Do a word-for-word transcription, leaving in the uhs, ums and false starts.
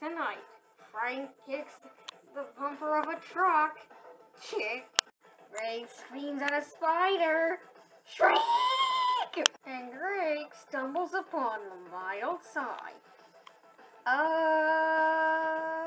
tonight. Frank kicks the bumper of a truck. Chick. Ray screams at a spider. Shriek! And Greg stumbles upon the mild side. Uh...